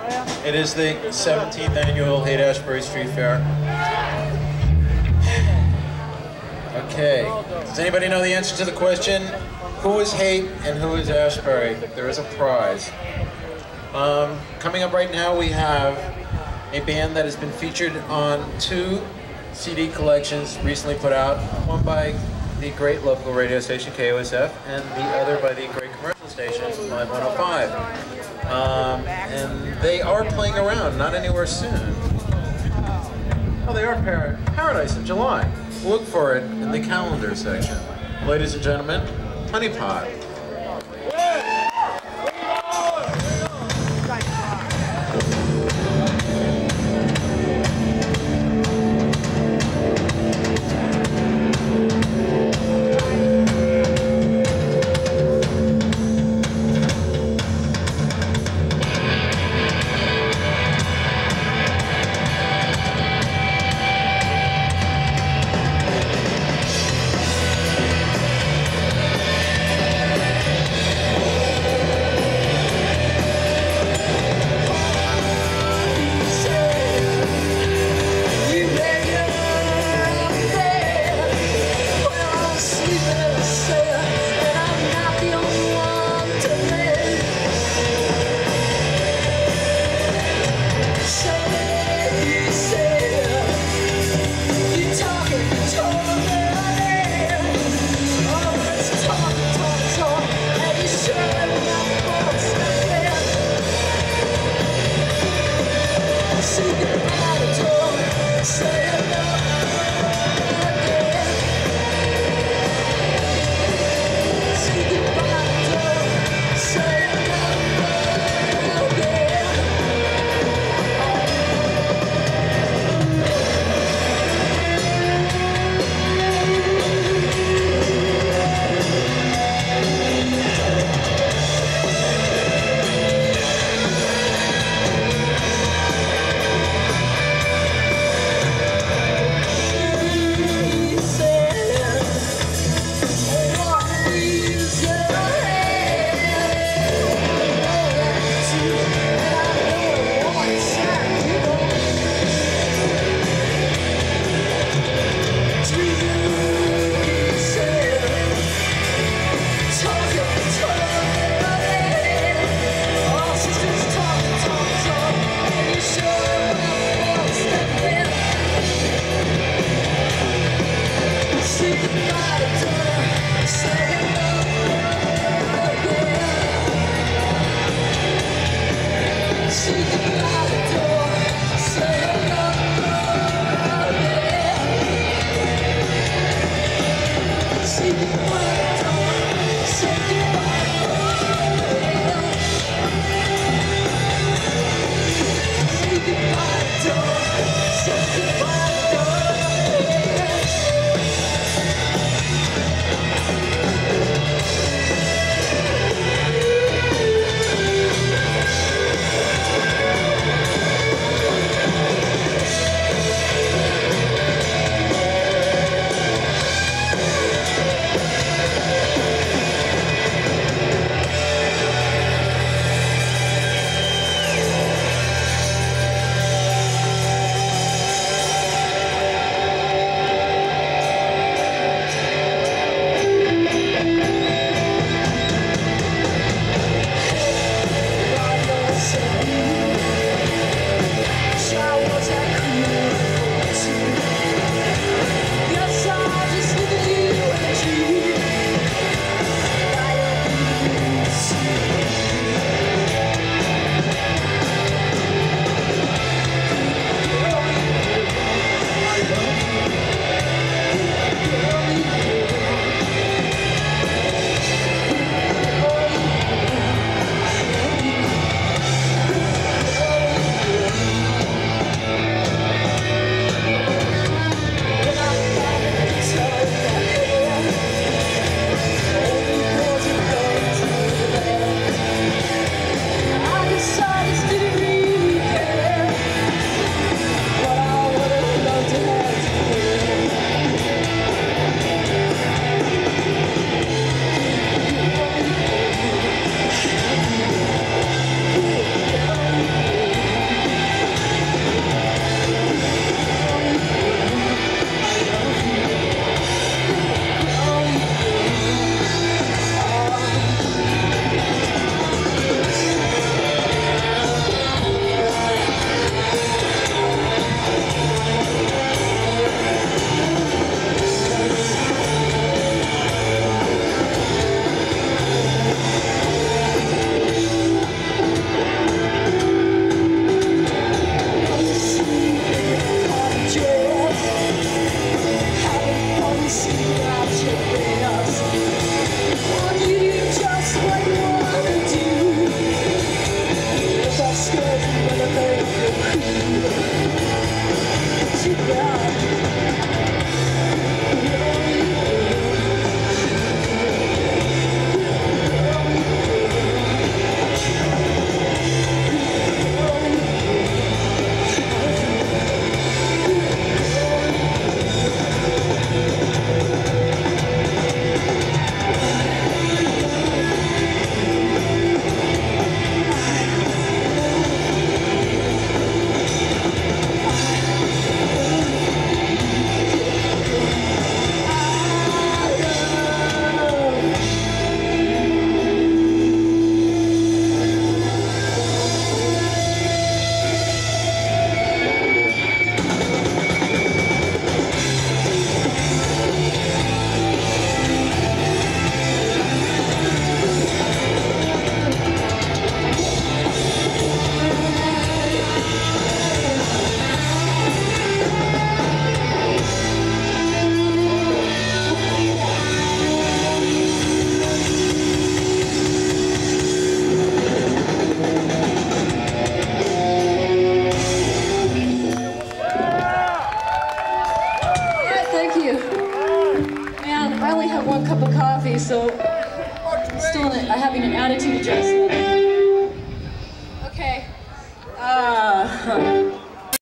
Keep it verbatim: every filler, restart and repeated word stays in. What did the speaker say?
It is the seventeenth annual Haight-Ashbury Street Fair. Okay, does anybody know the answer to the question, who is Haight and who is Ashbury? There is a prize. Um, coming up right now we have a band that has been featured on two C D collections recently put out, one by the great local radio station K O S F and the other by the great commercial station Live one oh five. Um, and they are playing around, not anywhere soon. Oh, they are Par Paradise in July. Look for it in the calendar section. Ladies and gentlemen, Honey Pot. only have one cup of coffee, so still in, having an attitude adjustment.